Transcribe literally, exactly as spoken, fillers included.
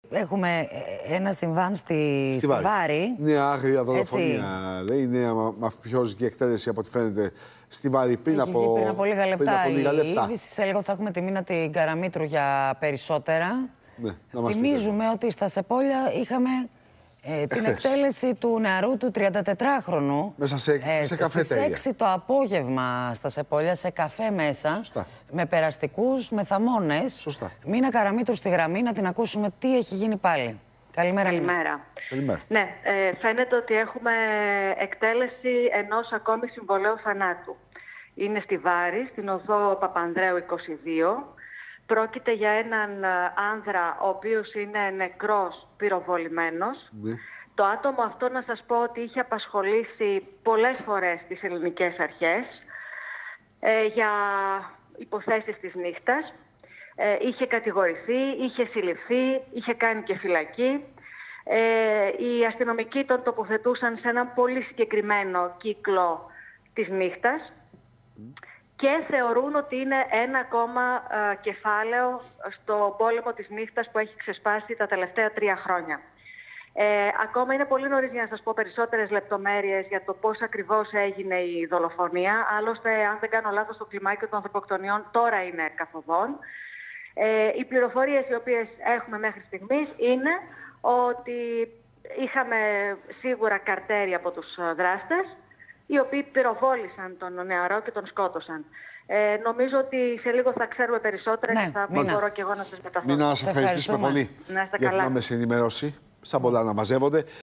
Έχουμε ένα συμβάν στη, στη, στη Βάρη. Βάρη. Νέα άγρια δολοφονία, λέει, νέα μαφιόζικη εκτέλεση από ό,τι φαίνεται στη Βάρη πριν Έχει από, πριν από λίγα λεπτά. Πριν από λίγα λεπτά. Η είδηση, σε λίγο θα έχουμε τη Μίνα την Καραμήτρου για περισσότερα. Ναι, να μας Θυμίζουμε πείτε. ότι στα Σεπόλια είχαμε ε, την εκτέλεση του νεαρού του τριαντατετράχρονου. Μέσα σε, ε, σε καφετέρια. Στις έξι το απόγευμα στα Σεπόλια, σε καφέ μέσα. Σωστά. Με περαστικούς, με θαμώνες. Σωστά. Μίνα Καραμήτρου στη γραμμή, να την ακούσουμε τι έχει γίνει πάλι. Καλημέρα, Καλημέρα. Καλημέρα. Ναι, ε, φαίνεται ότι έχουμε εκτέλεση ενός ακόμη συμβολέου θανάτου. Είναι στη Βάρη, στην οδό Παπανδρέου είκοσι δύο. Πρόκειται για έναν άνδρα ο οποίος είναι νεκρός, πυροβολημένος. Ναι. Το άτομο αυτό, να σας πω, ότι είχε απασχολήσει πολλές φορές τις ελληνικές αρχές ε, για υποθέσεις της νύχτας. Ε, είχε κατηγορηθεί, είχε συλληφθεί, είχε κάνει και φυλακή. Ε, οι αστυνομικοί τον τοποθετούσαν σε έναν πολύ συγκεκριμένο κύκλο της νύχτας και θεωρούν ότι είναι ένα ακόμα ε, κεφάλαιο στο πόλεμο της νύχτας που έχει ξεσπάσει τα τελευταία τρία χρόνια. Ε, ακόμα είναι πολύ νωρίς για να σας πω περισσότερες λεπτομέρειες για το πώς ακριβώς έγινε η δολοφονία. Άλλωστε, αν δεν κάνω λάθος, το κλιμάκιο των ανθρωποκτονιών τώρα είναι καθοδόν. Ε, οι πληροφορίες οι οποίες έχουμε μέχρι στιγμής είναι ότι είχαμε σίγουρα καρτέρι από τους δράστες, οι οποίοι πυροβόλησαν τον νεαρό και τον σκότωσαν. Ε, νομίζω ότι σε λίγο θα ξέρουμε περισσότερα ναι, και θα Μίνα. μπορώ και εγώ να σας μεταφέρω. Μίνα, να σας ευχαριστήσουμε πολύ να είστε για καλά. την άμεση ενημέρωση. Σαν πολλά να μαζεύονται.